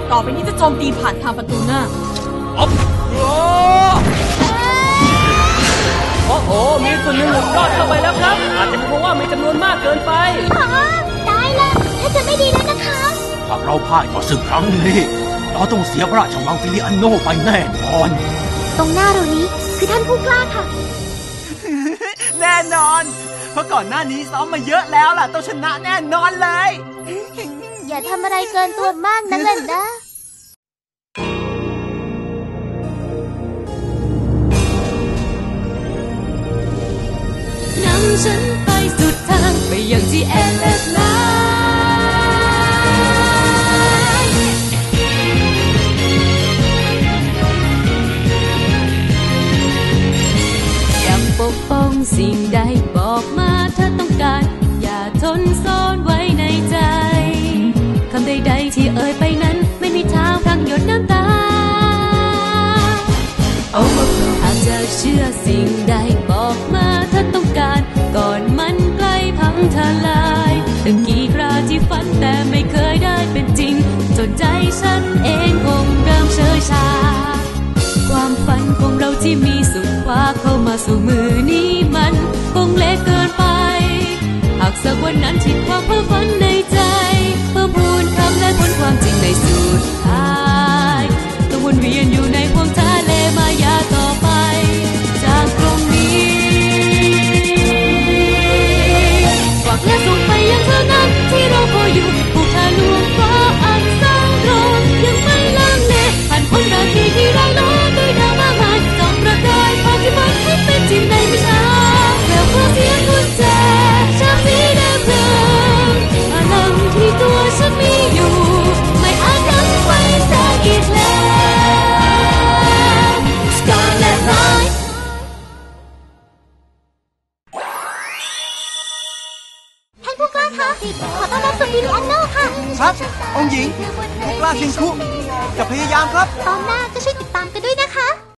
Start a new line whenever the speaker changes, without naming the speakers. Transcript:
ต่อไปนี้จะโจมตีผ่านทางประตูหน้า
โอ้โหมีส่วนหนึ่งหลุดรอดเข้าไปแล้วครับอาจจะเป็นเพราะว่ามีจำนวนมากเกินไป
ได้ละถ้าจะไม่ดีแล้วนะคะ
หากเราพ่ายต่อศึกครั้งนี้เราต้องเสียพระราชวังฟิลิอันโนไปแน่นอน
ตรงหน้าเรานี้คือท่านผู้กล้าค่ะ
แน่นอนเพราะก่อนหน้านี้ซ้อมมาเยอะแล้วล่ะต้องชนะแน่นอนเลย
อย่าทำอะไรเกินตัวมากนั่นแหละนะ
นำฉันไปสุดทางไปยังที่แอนเลสไลอยากปกป้องสิ่งใดบอกมาถ้าต้องการอย่าทนซ่อนไว้ในใจคำใดๆที่เอ่ยไปนั้นไม่มีทางพลังหยดน้ำตาหากจะเชื่อสิ่งใดบอกมาถ้าต้องการก่อนมันใกล้พังทลายตั้งกี่คราที่ฝันแต่ไม่เคยได้เป็นจริงจนใจฉันเองคงเริ่มเฉยชาความฝันของเราที่มีสุดคว้าเข้ามาสู่มือนี้มันคงเล็กเกินไปหากสักวันนั้นทิ้งความเพ้อฝันในใจเพื่อพูนคำและพ้นความจริงในสุดท้ายต้องวนเวียนอยู่ในพวงทะเลมายาต่อไปจากตรงนี้ฝากและส่งไปยังเธอนั้นที่เราคอยอยู่ผู้ทะลวงฟ้าอันสางรอยังไม่ลังเลผ่านพ้นราตรีที่ร้ายล้อด้วยดาวมากมายส่องประกายความที่มันให้เป็นจริงในไม่ช้าแววฟ้าเสียงกุญแจชาสีแดงเพลิงพลังที่ตัวฉันมีอยู่ไม่อาจยั้งไว้ได้อีกแล้วScarlet Light
ท่านผู้กล้าคะขอต้อนรับสู่ฟิลิอันโนค่ะ
ครับองค์หญิงผู้กล้าเคียงคุจะพยายามครับ
ตอนหน้าก็ช่วยติดตามกันด้วยนะคะ